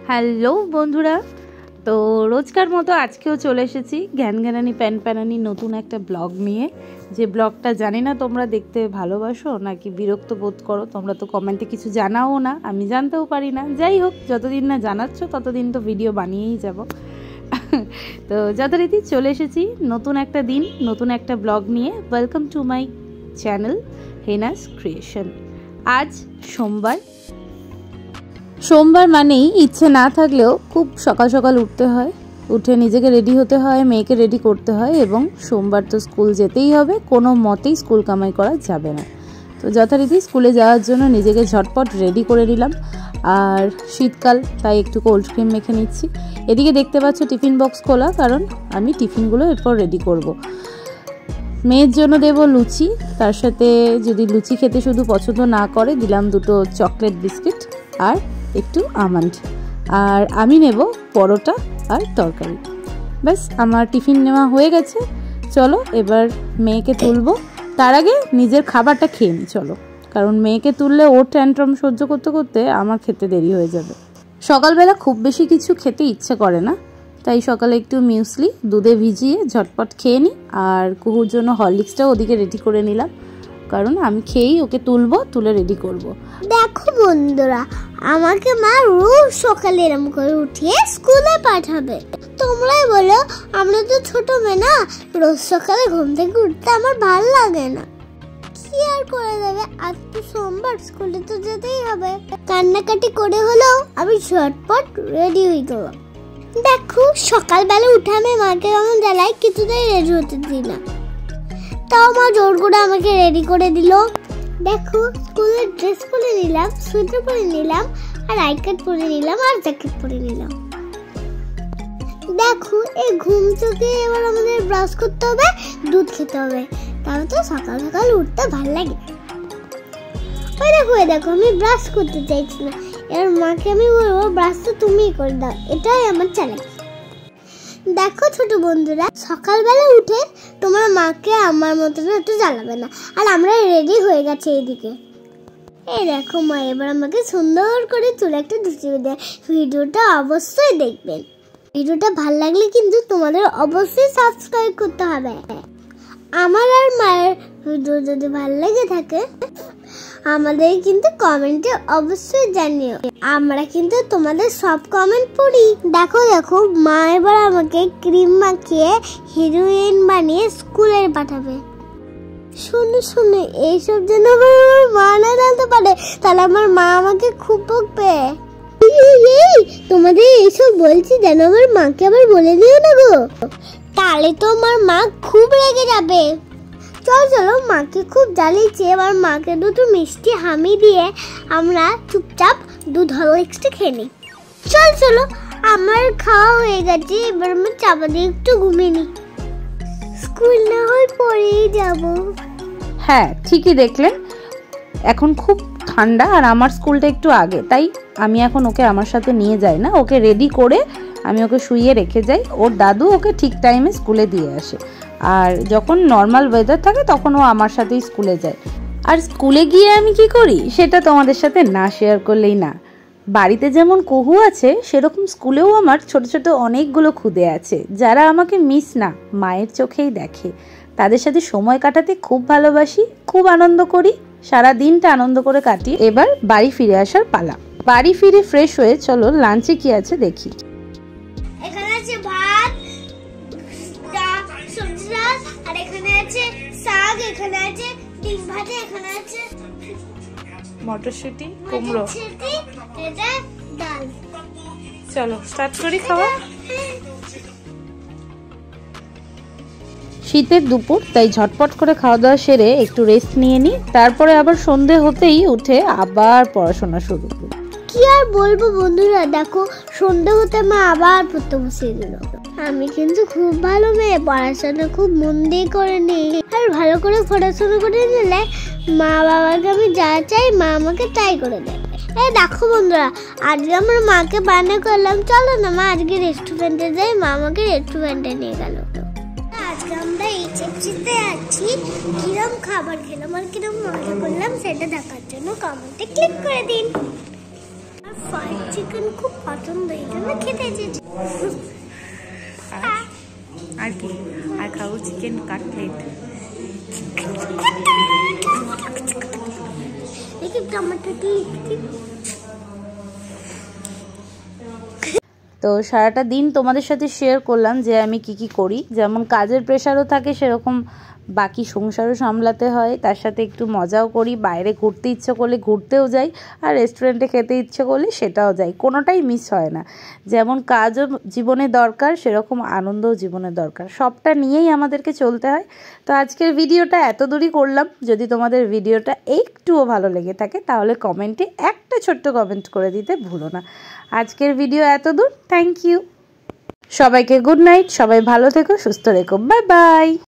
Hello বন্ধুরা, তো রোজকার মতো আজকেও চলে এসেছি জ্ঞানজ্ঞানানি প্যানপ্যানানি নতুন একটা ব্লগ নিয়ে। যে ব্লগটা জানি না তোমরা দেখতে ভালোবাসো নাকি বিরক্ত বোধ করো, তোমরা তো কমেন্টে কিছু জানাও না, আমি জানতেও পারি না। যাই হোক, যতদিন না জানাচ্ছ ততদিন তো ভিডিও বানিয়েই যাব। তো যথারীতি চলে এসেছি নতুন একটা দিন নতুন একটা ব্লগ নিয়ে। Welcome to my channel Hena's creation. আজ সোমবার মানেই ইচ্ছে না থাকলেও খুব সকাল সকাল উঠতে হয়, উঠে নিজেকে রেডি হতে হয়, মেয়েকে রেডি করতে হয়, এবং সোমবার তো স্কুল যেতেই হবে, কোনো মতেই স্কুল কামাই করা যাবে না। তো যথারীতি স্কুলে যাওয়ার জন্য নিজেকে ঝটপট রেডি করে নিলাম। আর শীতকাল, তাই একটু কোল্ড ক্রিম মেখে নিচ্ছি। এদিকে দেখতে পাচ্ছ টিফিন বক্স খোলা, কারণ আমি টিফিনগুলো এরপর রেডি করব। মেয়ের জন্য দেব লুচি, তার সাথে যদি লুচি খেতে শুধু পছন্দ না করে দিলাম দুটো চকলেট বিস্কিট আর একটু আমন্ড। আর আমি নেব পরোটা আর তরকারি। ব্যাস, আমার টিফিন নেওয়া হয়ে গেছে। চলো এবার মেয়েকে তুলবো। তার আগে নিজের খাবারটা খেয়ে নিই চলো, কারণ মেয়েকে তুললে ওর ট্যান্ট্রাম সহ্য করতে করতে আমার খেতে দেরি হয়ে যাবে। সকালবেলা খুব বেশি কিছু খেতে ইচ্ছে করে না, তাই সকালে একটু মিউসলি দুধে ভিজিয়ে ঝটপট খেয়ে নিই। আর কুহুর জন্য হরলিক্সটাও ওদিকে রেডি করে নিলাম, কারণ আমি খেয়েই ওকে তুলবো, তুলে রেডি করব। দেখো বন্ধুরা, আমাকে মা রোজ সকালে এরম করে উঠিয়ে স্কুলে পাঠাবে। তোমরাই বলো, আমরা তো ছোট মেয়ে না, রোজ সকালে ঘুম থেকে উঠতে আমার ভালো লাগে না। কি আর করে দেবে, আজ তো সোমবার, স্কুলে তো যেতেই হবে। কান্নাকাটি করে হলেও আমি ঝটপট রেডি হয়ে গেলাম। দেখো সকালবেলা উঠে আমি মাকে কেমন জ্বালাই, কিছুতেই রেডি হতে দিই না, তাও মা জোর করে আমাকে রেডি করে দিল। দেখো স্কুলের ড্রেস পরে নিলাম, সোয়েটার পরে নিলাম, আর আই কার্ড পরে নিলাম, আর জ্যাকেট পরে নিলাম। দেখো এই ঘুম থেকে এবার আমাদের ব্রাশ করতে হবে, দুধ খেতে হবে, তাহলে তো সকাল সকাল উঠতে ভালো লাগে। ওই দেখো আমি ব্রাশ করতে চাইছি না, এবার মাকে আমি বলবো ব্রাশ তো তুমিই করে দাও, এটাই আমার চ্যালেঞ্জ। দেখো ছোট বন্ধুরা, সকালবেলা উঠে তোমার মাকে আমার মতো একটু জ্বালাবে না। আর আমরা রেডি হয়ে গেছে এদিকে। এই দেখো মা এবার আমাকে সুন্দর করে চুলে একটা ধুচিয়ে দেয়। ভিডিওটা অবশ্যই দেখবেন। ভিডিওটা ভালো লাগলে কিন্তু তোমাদের অবশ্যই সাবস্ক্রাইব করতে হবে। আমার আর মায়ের ভিডিও যদি ভালো লেগে থাকে আমাদের কিন্তু কমেন্টে অবশ্যই জানিও, আমরা কিন্তু তোমাদের সব কমেন্ট পড়ি। দেখো দেখো মা এবার আমাকে ক্রিম মাখিয়ে হিরোইন বানিয়ে স্কুলে পাঠাবে। শুনে শুনে এইসব যেন আমার মা না জানতে পারে, তাহলে আমার মা আমাকে খুব বকবে। তোমাদের এইসব বলছি যেন আমার মাকে আবার বলে দিও না গো, তাহলে তো আমার মা খুব রেগে যাবে। চলো মাকে খুব জ্বালিয়েছে, এবার মাকে দুটো মিষ্টি হামি দিয়ে আমরা চুপচাপ দুধ হরলিক্সটা খেয়ে নিই। চলো আমার খাওয়া হয়ে গেছে, এবার আমি চাপা দিয়ে একটু ঘুমিয়ে নিই, স্কুল না হয় পরেই যাব। হ্যাঁ ঠিকই দেখলেন, এখন খুব ঠান্ডা আর আমার স্কুলটা একটু আগে, তাই আমি এখন ওকে আমার সাথে নিয়ে যাই না, ওকে রেডি করে আমি ওকে শুইয়ে রেখে যাই। ওর দাদু ওকে ঠিক টাইমে স্কুলে দিয়ে আসে। আর যখন নর্মাল ওয়েদার থাকে তখন ও আমার সাথেই স্কুলে যায়। আর স্কুলে গিয়ে আমি কি করি সেটা তোমাদের সাথে না শেয়ার করলেই না। বাড়িতে যেমন কুহু আছে, সেরকম স্কুলেও আমার ছোট ছোট অনেকগুলো খুদে আছে, যারা আমাকে মিস না মায়ের চোখেই দেখে। তাদের সাথে সময় কাটাতে খুব ভালোবাসি, খুব আনন্দ করি, সারা দিনটা আনন্দ করে কাটি। এবার বাড়ি ফিরে আসার পালা। বাড়ি ফিরে ফ্রেশ হয়ে চলো লাঞ্চে কি আছে দেখি। এখানে আছে ভাত, সবজি ডাল, আর এখানে আছে শাক, এখানে আছে ডিম ভাজা, এখানে আছে মটরশুঁটি, কুমড়ো, এটা ডাল। চলো স্টার্ট করি খাওয়া। শীতের দুপুর, তাই ঝটপট করে খাওয়া দাওয়া সেরে একটু রেস্ট নিয়ে নিই। তারপরে আবার সন্ধে হতেই উঠে আবার পড়াশোনা শুরু করি। কি আর বলবো বন্ধুরা, দেখো সন্ধ্যে হতে মা আবার পড়তে বসিয়ে দিল। আমি কিন্তু খুব ভালো মেয়ে, পড়াশোনা খুব মন দিয়ে করে নিই। আর ভালো করে পড়াশোনা করে নিলে মা বাবাকে আমি যা চাই মা আমাকে তাই করে দেয়। এই দেখো বন্ধুরা, আজকে আমার মাকে বায়না করলাম, চলো না মা আজকে রেস্টুরেন্টে যাই। মা আমাকে রেস্টুরেন্টে নিয়ে গেল। আজকে আমরা এই চিপসিতে আছি, কিরম খাবার খেলাম আর কিরম মজা করলাম সেটা দেখার জন্য কমেন্টে ক্লিক করে দিন। ফ্রাইড চিকেন খুব পছন্দ, এই জন্য খেতে এসেছি। আর কি? আর খাবো চিকেন কাটলেট। দেখি টমেটোটি তো সারাটা দিন তোমাদের সাথে শেয়ার করলাম যে আমি কি কি করি। যেমন কাজের প্রেশারও থাকে, সেরকম বাকি সংসারও সামলাতে হয়, তার সাথে একটু মজাও করি। বাইরে ঘুরতে ইচ্ছে করলে ঘুরতেও যাই, আর রেস্টুরেন্টে খেতে ইচ্ছে করলে সেটাও যাই। কোনোটাই মিস হয় না। যেমন কাজও জীবনে দরকার, সেরকম আনন্দও জীবনে দরকার। সবটা নিয়েই আমাদেরকে চলতে হয়। তো আজকের ভিডিওটা এত দূরই করলাম। যদি তোমাদের ভিডিওটা একটুও ভালো লেগে থাকে তাহলে কমেন্টে একটা ছোট্ট কমেন্ট করে দিতে ভুলো না। আজকের ভিডিও এত দূর। Thank you. সবাইকে গুড নাইট। সবাই ভালো থেকো, সুস্থ রেখো। Bye by.